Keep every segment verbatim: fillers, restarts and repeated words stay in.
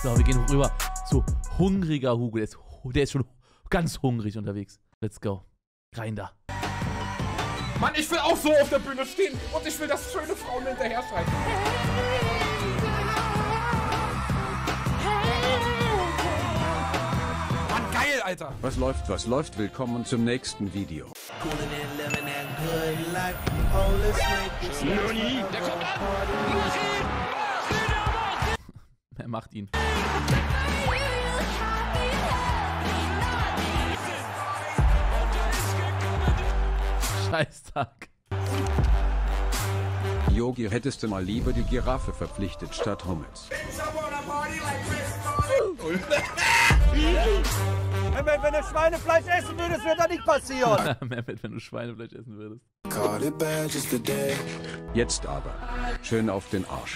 So, wir gehen rüber zu hungriger Hugo. Der ist, der ist schon ganz hungrig unterwegs. Let's go. Rein da. Mann, ich will auch so auf der Bühne stehen und ich will, dass schöne Frauen hinterher schreien. Mann, geil, Alter. Was läuft, was läuft? Willkommen zum nächsten Video. Noni, der kommt an. Mach ihn! Er macht ihn. Scheißtag. Yogi, hättest du mal lieber die Giraffe verpflichtet statt Hummels. Mehmet, wenn du Schweinefleisch essen würdest, wird das nicht passieren. Mehmet, wenn du Schweinefleisch essen würdest. Jetzt aber. Schön auf den Arsch.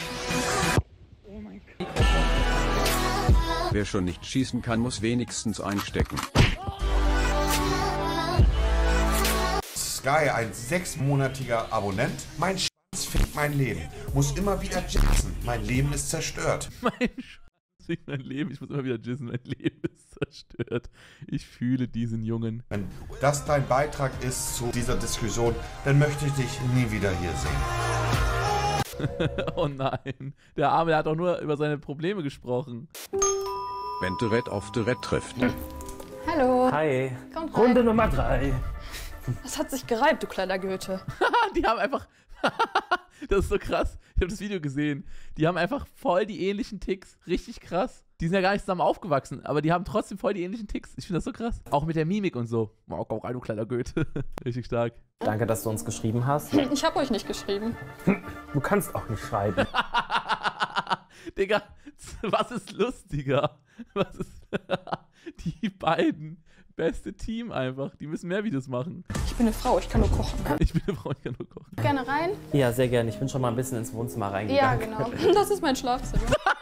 Wer schon nicht schießen kann, muss wenigstens einstecken. Sky, ein sechsmonatiger Abonnent. Mein Schwanz fickt mein Leben. Muss immer wieder jitzen. Mein Leben ist zerstört. Mein Schwanz fickt mein Leben. Ich muss immer wieder jitzen. Mein Leben ist zerstört. Ich fühle diesen Jungen. Wenn das dein Beitrag ist zu dieser Diskussion, dann möchte ich dich nie wieder hier sehen. Oh nein. Der Arme, der hat doch nur über seine Probleme gesprochen. Wenn Tourette auf Tourette trifft. Hallo. Hi. Kommt rein. Runde Nummer drei. Das hat sich gereibt, du kleiner Goethe. Die haben einfach... Das ist so krass. Ich habe das Video gesehen. Die haben einfach voll die ähnlichen Ticks. Richtig krass. Die sind ja gar nicht zusammen aufgewachsen, aber die haben trotzdem voll die ähnlichen Ticks. Ich finde das so krass. Auch mit der Mimik und so. Wow, komm rein, du kleiner Goethe. Richtig stark. Danke, dass du uns geschrieben hast. Ich habe euch nicht geschrieben. Du kannst auch nicht schreiben. Digga, was ist lustiger? Was ist... Die beiden... Beste Team einfach. Die müssen mehr Videos machen. Ich bin eine Frau, ich kann nur kochen. Ich bin eine Frau, ich kann nur kochen. Gerne rein? Ja, sehr gerne. Ich bin schon mal ein bisschen ins Wohnzimmer Ja, reingegangen. genau. Das ist mein Schlafzimmer.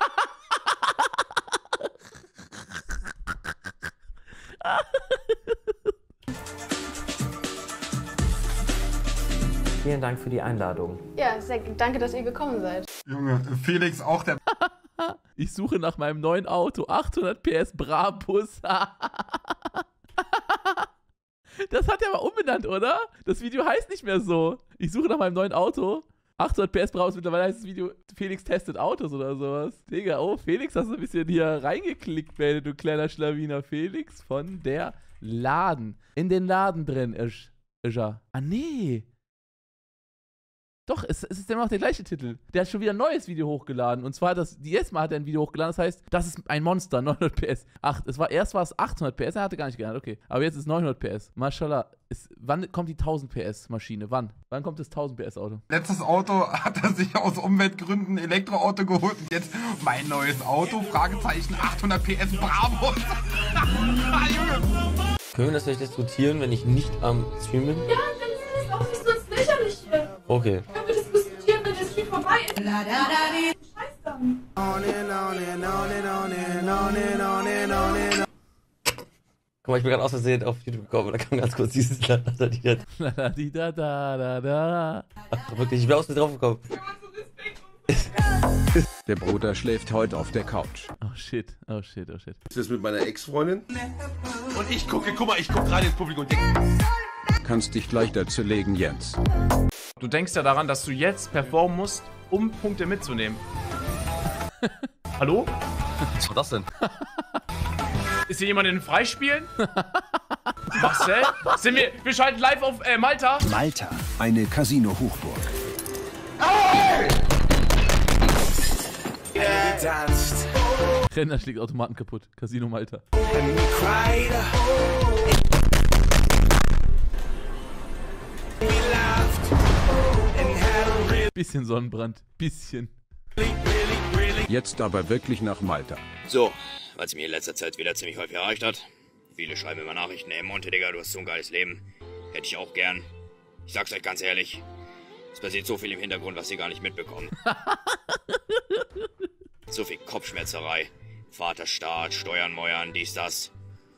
Vielen Dank für die Einladung. Ja, sehr, danke, dass ihr gekommen seid. Junge, Felix auch der... Ich suche nach meinem neuen Auto. achthundert P S Brabus. Das hat er aber umbenannt, oder? Das Video heißt nicht mehr so. Ich suche nach meinem neuen Auto. achthundert P S Brabus. Mittlerweile heißt das Video Felix testet Autos oder sowas. Digga, oh, Felix, hast du ein bisschen hier reingeklickt, du kleiner Schlawiner. Felix von der Laden. In den Laden drin ist, ist er. Ah, nee. Doch, es, es ist immer noch der gleiche Titel. Der hat schon wieder ein neues Video hochgeladen. Und zwar, das, jetzt Mal hat er ein Video hochgeladen, das heißt, das ist ein Monster, neunhundert P S. Ach, es war, erst war es achthundert P S, er hatte gar nicht gelernt, okay. Aber jetzt ist es neunhundert P S. Mashallah. Ist, wann kommt die tausend P S Maschine? Wann? Wann kommt das tausend P S Auto? Letztes Auto hat er sich aus Umweltgründen ein Elektroauto geholt und jetzt mein neues Auto, Fragezeichen, achthundert P S Bravo. Können wir das vielleicht diskutieren, wenn ich nicht am Stream bin? Ja, dann ist es auch nicht sonst lächerlich hier. Okay. Können wir das diskutieren, wenn der Stream vorbei ist? Scheiß dann. Guck mal, ich bin gerade aus Versehen auf YouTube gekommen und da kam ganz kurz dieses La da di da. La da di da da da da. Ach, wirklich, ich bin aus Versehen drauf gekommen. Der Bruder schläft heute auf der Couch. Oh shit, oh shit, oh shit. Ist das mit meiner Ex-Freundin? Und ich gucke, guck mal, ich gucke gerade ins Publikum und denke, Kannst dich gleich dazu legen, Jens. Du denkst ja daran, dass du jetzt performen musst, um Punkte mitzunehmen. Hallo? Was war das denn? Ist hier jemand in den Freispielen? Marcel? Sind wir, wir schalten live auf äh, Malta? Malta, eine Casino-Hochburg. Renner schlägt Automaten kaputt. Casino Malta. Bisschen Sonnenbrand. Bisschen. Jetzt aber wirklich nach Malta. So, weil es mir in letzter Zeit wieder ziemlich häufig erreicht hat. Viele schreiben immer Nachrichten, ey Monte, Digga, du hast so ein geiles Leben. Hätte ich auch gern. Ich sag's euch ganz ehrlich, es passiert so viel im Hintergrund, was ihr gar nicht mitbekommt. So viel Kopfschmerzerei. Vaterstaat, Steuern, Meuern, dies, das.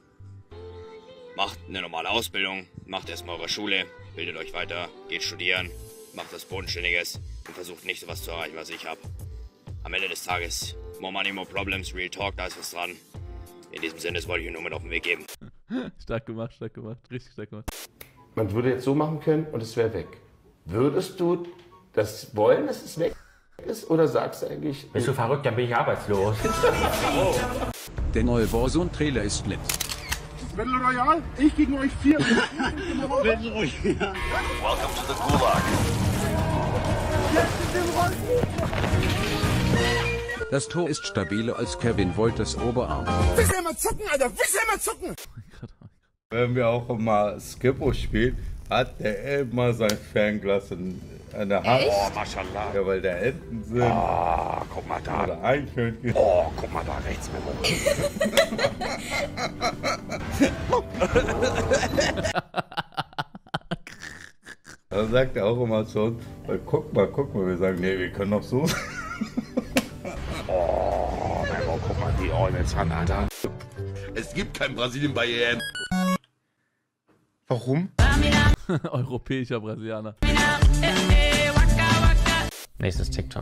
Macht eine normale Ausbildung, macht erstmal eure Schule, bildet euch weiter, geht studieren, macht was Bodenständiges und versucht nicht sowas zu erreichen, was ich habe. Am Ende des Tages More money, more problems, real talk, da ist was dran. In diesem Sinne, das wollte ich Ihnen nur mit auf den Weg geben. Stark gemacht, stark gemacht, richtig stark gemacht. Man würde jetzt so machen können und es wäre weg. Würdest du das wollen, dass es weg ist? Oder sagst du eigentlich... Bist du verrückt, dann bin ich arbeitslos. Der neue Warzone-Trailer ist lit. Battle Royale, ich gegen euch vier. Battle Royale. Welcome to the Gulag. Das Tor ist stabiler als Kevin Wolters Oberarm. Willst du immer zucken, Alter? Willst du immer zucken? Wenn wir auch immer Skippo spielen, hat der immer sein Fernglas in, in der Hand. Echt? Oh, mashallah. Ja, weil da Enten sind. Ah, guck mal da. Oder Eichhörnchen. Oh, guck mal da rechts mit Dann sagt er auch immer zu uns, guck mal, guck mal. Wir sagen, nee, wir können doch so. Oh, Memo, guck mal, die Ohren jetzt an, Alter. Es gibt kein Brasilien bei E M. Warum? Europäischer Brasilianer. Nächstes TikTok.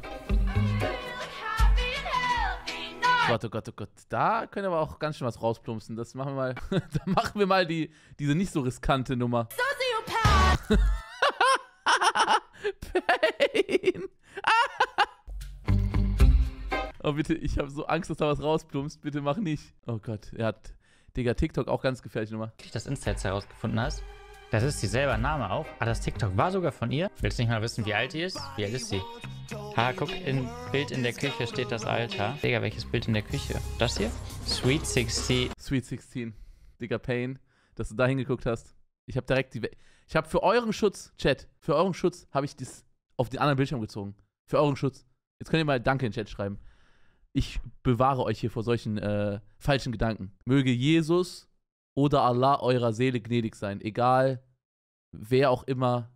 Gott, oh Gott, oh Gott. Da können wir aber auch ganz schön was rausplumpsen. Das machen wir mal. Da machen wir mal die, diese nicht so riskante Nummer. Soziopath! Pain! Oh, bitte, ich habe so Angst, dass da was rausplumpst. Bitte mach nicht. Oh Gott, er hat, Digga, TikTok auch ganz gefährlich Nummer. Das Insta jetzt herausgefunden hast. Das ist dieselbe Name auch. Ah, das TikTok war sogar von ihr. Willst du nicht mal wissen, wie alt die ist? Wie alt ist sie? Ah, guck, im Bild in der Küche steht das Alter. Digga, welches Bild in der Küche? Das hier? Sweet sechzehn. Sweet sechzehn. Digga, Pain, dass du da hingeguckt hast. Ich habe direkt die... We ich habe für euren Schutz, Chat, für euren Schutz habe ich das auf den anderen Bildschirm gezogen. Für euren Schutz. Jetzt könnt ihr mal Danke in den Chat schreiben. Ich bewahre euch hier vor solchen äh, falschen Gedanken. Möge Jesus oder Allah eurer Seele gnädig sein. Egal, wer auch immer.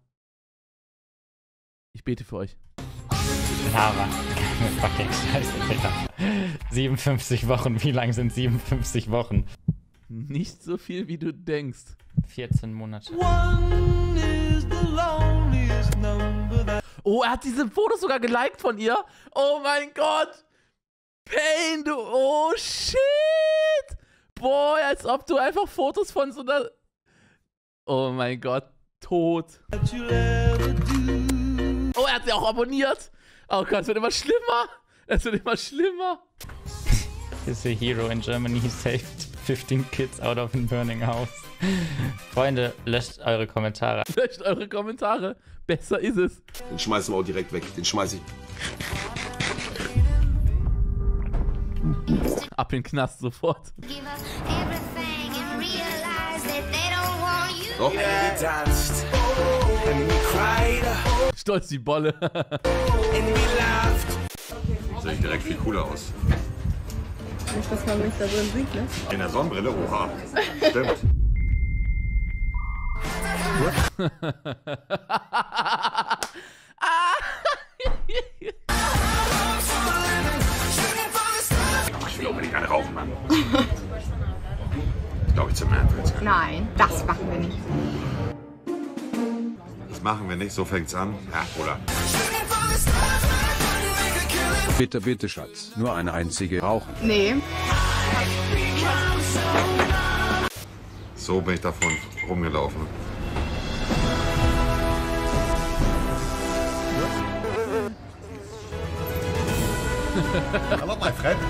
Ich bete für euch. Lava. Fucking Scheiße, Digga. siebenundfünfzig Wochen. Wie lang sind siebenundfünfzig Wochen? Nicht so viel, wie du denkst. vierzehn Monate. Oh, er hat diese Fotos sogar geliked von ihr. Oh mein Gott. Pain, du. Oh, shit. Boah, als ob du einfach Fotos von so einer... Oh mein Gott. Tot. Oh, er hat sie auch abonniert. Oh Gott, es wird immer schlimmer. Es wird immer schlimmer. Is a hero in Germany saved fifteen kids out of a burning house. Freunde, löscht eure Kommentare. Löscht eure Kommentare. Besser ist es. Den schmeißen wir auch direkt weg. Den schmeiß ich. Ab in den Knast sofort. Doch. Stolz die Bolle. Sehe ich direkt viel cooler aus. Nicht, dass man mich da drin sieht, ne? In der Sonnenbrille? Oha. Stimmt. Ich will unbedingt eine rauchen, Mann. Ich glaube, ich zum Ernst. Nein, das machen wir nicht. Das machen wir nicht, so fängt's an. Ja, Bruder. Bitte, bitte, Schatz. Nur eine einzige rauchen. Nee. So bin ich davon rumgelaufen. Hallo, mein Freund.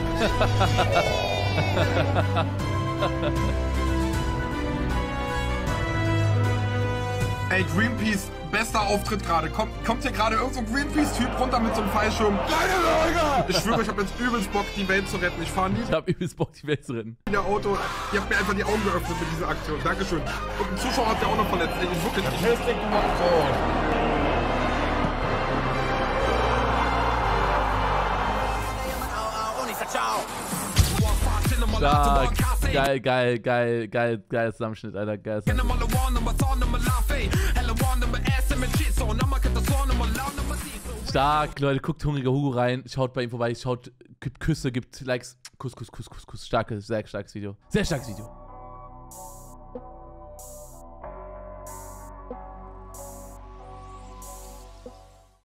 Ey, Greenpeace, bester Auftritt gerade. Kommt, kommt hier gerade irgend so ein Greenpeace-Typ runter mit so einem Fallschirm. Ich schwöre, ich hab jetzt übelst Bock, die Welt zu retten. Ich fahre nie. Ich hab übelst Bock, die Welt zu retten. In der Auto. Ihr habt mir einfach die Augen geöffnet mit dieser Aktion. Dankeschön. Und ein Zuschauer hat ja auch noch verletzt. Ey, ich wirklich. Stark. Geil, geil, geil, geil, geil Zusammenschnitt, Alter. Geil Zusammenschnitt. Stark, Leute, guckt Hungriger Hugo rein, schaut bei ihm vorbei, schaut, gibt Küsse, gibt Likes. Kuss, Kuss, Kuss, Kuss, Kuss. Starkes, sehr starkes Video. Sehr starkes Video.